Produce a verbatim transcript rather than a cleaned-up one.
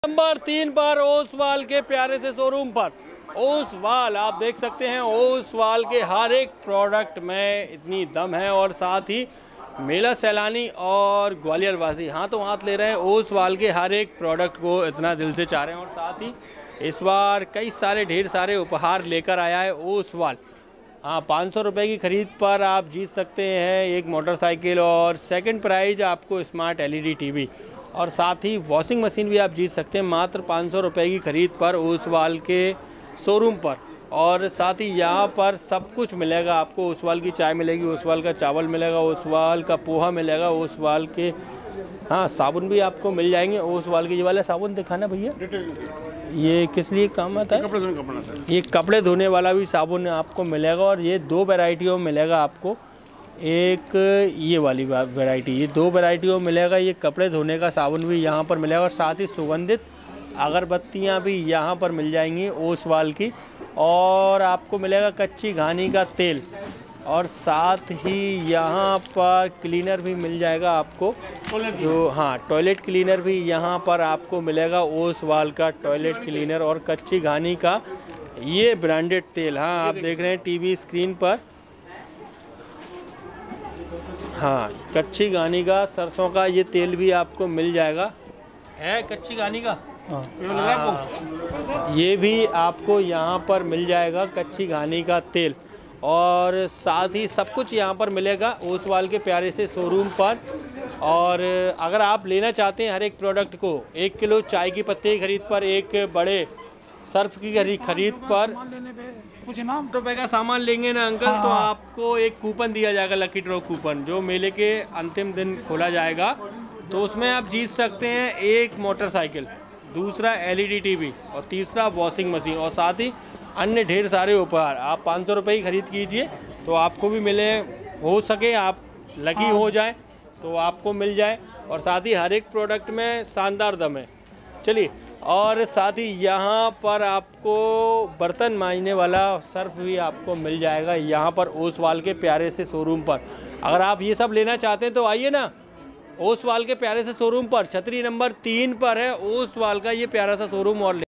Number तीन पर ओसवाल के प्यारे से शोरूम पर ओसवाल आप देख सकते हैं। ओसवाल के हर एक प्रोडक्ट में इतनी दम है और साथ ही मेला सैलानी और ग्वालियर वासी हाथों हाथ ले रहे हैं। ओसवाल के हर एक प्रोडक्ट को इतना दिल से चाह रहे हैं और साथ ही इस बार कई सारे ढेर सारे उपहार लेकर आया है ओसवाल। हाँ, पाँच सौ रुपये की ख़रीद पर आप जीत सकते हैं एक मोटरसाइकिल और सेकंड प्राइज आपको स्मार्ट एलईडी टीवी और साथ ही वॉशिंग मशीन भी आप जीत सकते हैं मात्र पाँच सौ रुपये की ख़रीद पर ओसवाल के शोरूम पर। और साथ ही यहाँ पर सब कुछ मिलेगा आपको। ओसवाल की चाय मिलेगी, ओसवाल का चावल मिलेगा, ओसवाल का पोहा मिलेगा, ओसवाल के हाँ साबुन भी आपको मिल जाएंगे। ओसवाल के ये वाला साबुन दिखाना भैया, ये किस लिए काम आता है? कपड़े धोने कपड़ा ये कपड़े धोने वाला भी साबुन आपको मिलेगा और ये दो वैरायटियों में मिलेगा आपको। एक ये वाली वैरायटी, ये दो वैरायटियों में मिलेगा। ये कपड़े धोने का साबुन भी यहाँ पर मिलेगा और साथ ही सुगंधित अगरबत्तियाँ भी यहाँ पर मिल जाएंगी ओसवाल की। और आपको मिलेगा कच्ची घानी का तेल और साथ ही यहाँ पर क्लीनर भी मिल जाएगा आपको, जो हाँ टॉयलेट क्लीनर भी यहाँ पर आपको मिलेगा। ओसवाल का टॉयलेट क्लीनर और कच्ची घानी का ये ब्रांडेड तेल। हाँ, आप देख रहे हैं टीवी स्क्रीन पर। हाँ, कच्ची घानी का सरसों का ये तेल भी आपको मिल जाएगा। है कच्ची घानी का हाँ, ये भी आपको यहाँ पर मिल जाएगा कच्ची घानी का तेल और साथ ही सब कुछ यहाँ पर मिलेगा ओसवाल के प्यारे से शोरूम पर। और अगर आप लेना चाहते हैं हर एक प्रोडक्ट को, एक किलो चाय की पत्ती की खरीद पर, एक बड़े सर्फ की खरीद पर कुछ इनाम रुपए का सामान लेंगे ना अंकल, तो आपको एक कूपन दिया जाएगा, लकी ड्रॉ कूपन, जो मेले के अंतिम दिन खोला जाएगा। तो उसमें आप जीत सकते हैं एक मोटरसाइकिल, दूसरा एलईडी टीवी और तीसरा वॉशिंग मशीन और साथ ही अन्य ढेर सारे उपहार। आप पाँच सौ रुपये की खरीद कीजिए तो आपको भी मिले, हो सके आप लकी हो जाए तो आपको मिल जाए। और साथ ही हर एक प्रोडक्ट में शानदार दम है। चलिए, और साथ ही यहाँ पर आपको बर्तन मांजने वाला सर्फ भी आपको मिल जाएगा यहाँ पर ओसवाल के प्यारे से शोरूम पर। अगर आप ये सब लेना चाहते हैं तो आइए ना ओसवाल के प्यारे से शोरूम पर। छतरी नंबर तीन पर है ओसवाल का ये प्यारा सा शोरूम और